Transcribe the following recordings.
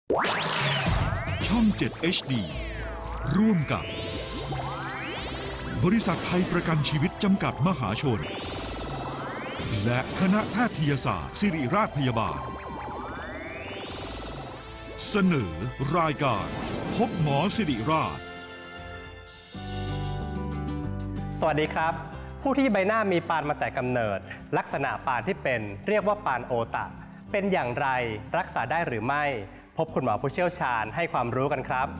ช่อง 7 HD ร่วมกับบริษัทไทยประกันชีวิตจำกัดมหาชนและคณะแพทยศาสตร์ศิริราชพยาบาลเสนอรายการพบหมอศิริราชสวัสดีครับผู้ที่ใบหน้ามีปานมาแต่กำเนิดลักษณะปานที่เป็นเรียกว่าปานโอตะเป็นอย่างไรรักษาได้หรือไม่พบคุณหมอผู้เชี่ยวชาญให้ความรู้กันครับ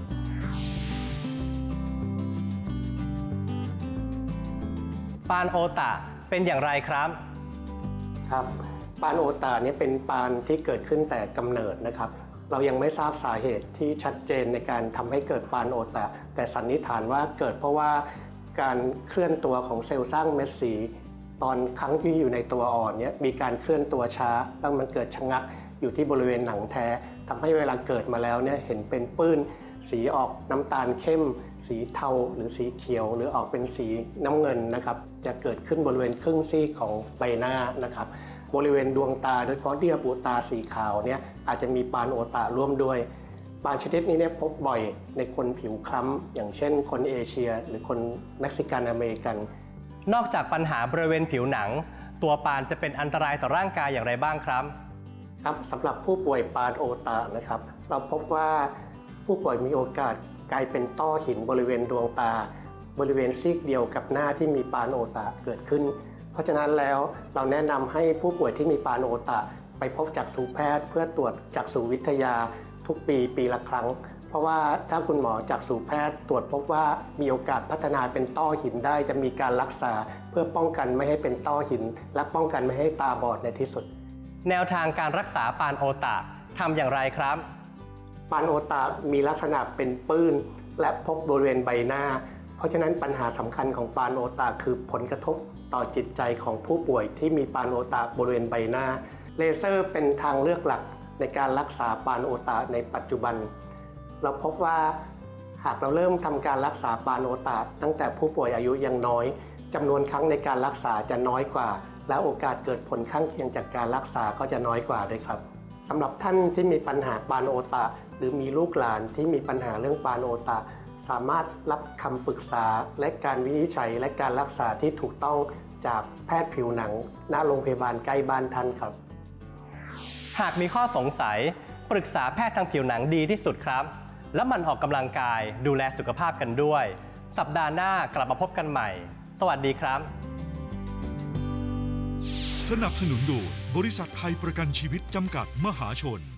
ปานโอตะเป็นอย่างไรครับครับปานโอตะนี้เป็นปานที่เกิดขึ้นแต่กำเนิดนะครับเรายังไม่ทราบสาเหตุที่ชัดเจนในการทำให้เกิดปานโอตะแต่สันนิษฐานว่าเกิดเพราะว่าการเคลื่อนตัวของเซลล์สร้างเม็ดสีตอนครั้งที่อยู่ในตัวอ่อนเนี่ยมีการเคลื่อนตัวช้าแล้วมันเกิดชะงักอยู่ที่บริเวณหนังแท้ทำให้เวลาเกิดมาแล้วเนี่ยเห็นเป็นปื้นสีออกน้ำตาลเข้มสีเทาหรือสีเขียวหรือออกเป็นสีน้ำเงินนะครับจะเกิดขึ้นบริเวณครึ่งซีกของใบหน้านะครับบริเวณดวงตาโดยเฉพาะเยื่อบุตาสีขาวเนี่ยอาจจะมีปานโอตะร่วมด้วยปานชนิดนี้เนี่ยพบบ่อยในคนผิวคล้ำอย่างเช่นคนเอเชียหรือคนเม็กซิกันอเมริกันนอกจากปัญหาบริเวณผิวหนังตัวปานจะเป็นอันตรายต่อร่างกายอย่างไรบ้างครับครับสำหรับผู้ป่วยปานโอตะนะครับเราพบว่าผู้ป่วยมีโอกาสกลายเป็นต้อหินบริเวณดวงตาบริเวณซีกเดียวกับหน้าที่มีปานโอตะเกิดขึ้นเพราะฉะนั้นแล้วเราแนะนำให้ผู้ป่วยที่มีปานโอตะไปพบจักษุแพทย์เพื่อตรวจจักษุวิทยาทุกปีละครั้งเพราะว่าถ้าคุณหมอจักษุแพทย์ตรวจพบว่ามีโอกาสพัฒนาเป็นต้อหินได้จะมีการรักษาเพื่อป้องกันไม่ให้เป็นต้อหินและป้องกันไม่ให้ตาบอดในที่สุดแนวทางการรักษาปานโอตะทำอย่างไรครับปานโอตะมีลักษณะเป็นปื้นและพบบริเวณใบหน้าเพราะฉะนั้นปัญหาสำคัญของปานโอตะคือผลกระทบต่อจิตใจของผู้ป่วยที่มีปานโอตะบริเวณใบหน้าเลเซอร์เป็นทางเลือกหลักในการรักษาปานโอตะในปัจจุบันเราพบว่าหากเราเริ่มทำการรักษาปานโอตะตั้งแต่ผู้ป่วยอายุยังน้อยจำนวนครั้งในการรักษาจะน้อยกว่าและโอกาสเกิดผลข้างเคียงจากการรักษาก็จะน้อยกว่าด้วยครับสำหรับท่านที่มีปัญหาปานโอตะหรือมีลูกหลานที่มีปัญหาเรื่องปานโอตะสามารถรับคำปรึกษาและการวินิจฉัยและการรักษาที่ถูกต้องจากแพทย์ผิวหนังณโรงพยาบาลใกล้บ้านท่านครับหากมีข้อสงสัยปรึกษาแพทย์ทางผิวหนังดีที่สุดครับและมันออกกำลังกายดูแลสุขภาพกันด้วยสัปดาห์หน้ากลับมาพบกันใหม่สวัสดีครับสนับสนุนโดยบริษัทไทยประกันชีวิตจำกัดมหาชน